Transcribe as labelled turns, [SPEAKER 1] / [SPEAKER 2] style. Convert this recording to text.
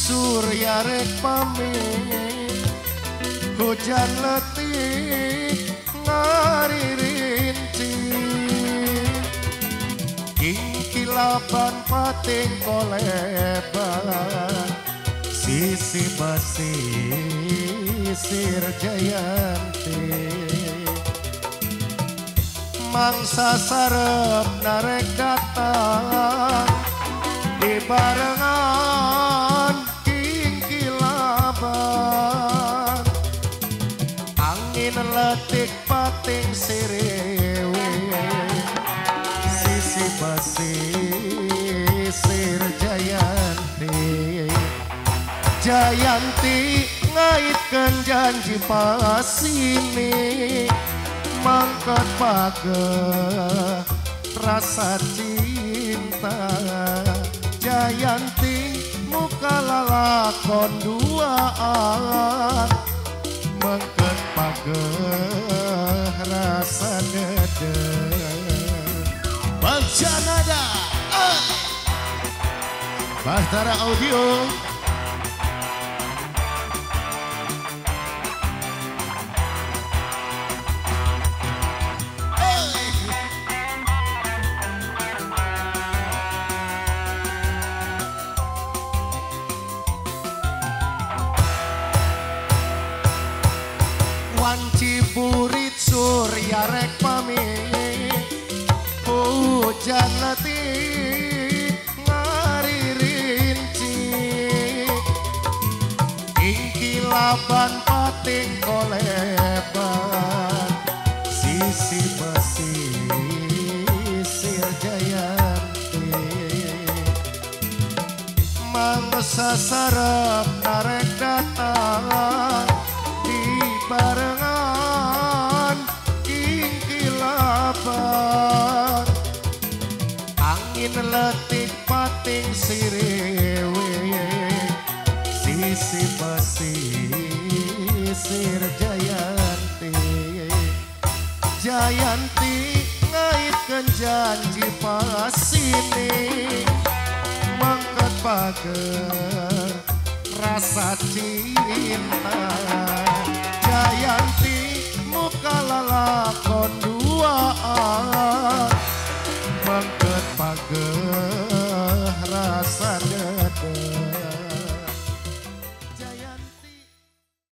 [SPEAKER 1] surya rek pamit hujan letih ngaririnci kilaban pating koleban sisi basisir Jayanti mangsa sarep narek datang di barengan kilaban angin letik pating sirewe sisi basisir Jayanti Jayanti ngaitkan janji pasini mangkat pageh rasa cinta Jayanti muka lalakon duaan mangkat pageh rasa dede Bagja Nada Bahtara Audio wanci burit surya rek pamit hujan letih ngaririnci kilaban pating koleban sisi basisir Jayanti mangsa sarep narek datang barengan kilaban angin letik pating sirewe sisi basisir Jayanti Jayanti ngaitkan janji pasini mangkat pager rasa cinta Jayanti muka lalakon duaan mangket pageh rasa dede